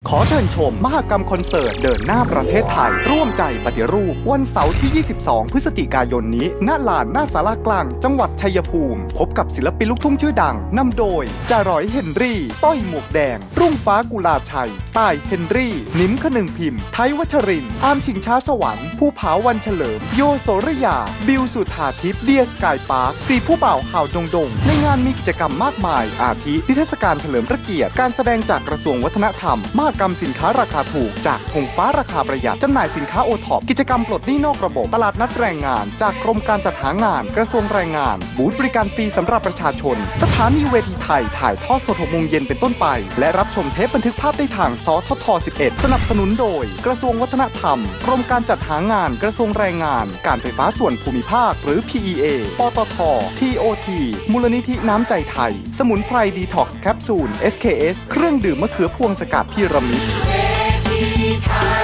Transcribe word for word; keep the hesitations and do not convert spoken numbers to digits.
ขอเชิญชมมหกรรมคอนเสิร์ตเดินหน้าประเทศไทยร่วมใจปฏิรูปวันเสาร์ที่ ยี่สิบสอง พฤศจิกายนนี้ณลานหน้าศาลากลางจังหวัดชัยภูมิพบกับศิลปินลูกทุ่งชื่อดังนำโดยจารอยเฮนรี่ต้อยหมวกแดงรุ่งฟ้ากุลาชัยต้ายเฮนรี่นิ้มขนึงพิมพ์ไทยวัชรินทร์อามชิงช้าสวรรค์ภูผาวันเฉลิมโยโสรยาบิวสุธาทิพย์เดียสกายปาร์คสีผู้บ่าวข่าวดงดงในงานมีกิจกรรมมากมายอาทินิทรรศการเฉลิมพระเกียรติการแสดงจากกระทรวงวัฒนธรรมมหกรรมสินค้าราคาถูกจากธงฟ้าราคาประหยัดจำหน่ายสินค้าโอท็อปกิจกรรมปลดหนี้นอกระบบตลาดนัดแรงงานจากกรมการจัดหางานกระทรวงแรงงานบูธบริการฟรีสำหรับประชาชนสถานีเวทีไทยถ่ายทอดสดหกโมงเย็นเป็นต้นไปและรับชมเทปบันทึกภาพได้ทางสททสิบเอ็ดสนับสนุนโดยกระทรวงวัฒนธรรมกรมการจัดหางานกระทรวงแรงงานการไฟฟ้าส่วนภูมิภาคหรือ พี อี เอ ปตท ที โอ ที มูลนิธิน้ำใจไทยสมุนไพรดีท็อกซ์แคปซูล เอส เค เอส เครื่องดื่มมะเขือพวงสกัดพีระมิด